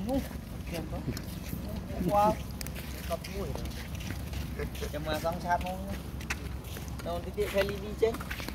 Wow, cặp mũi. Chăm mà răng sát không? Đâu tí tiện phải đi chứ.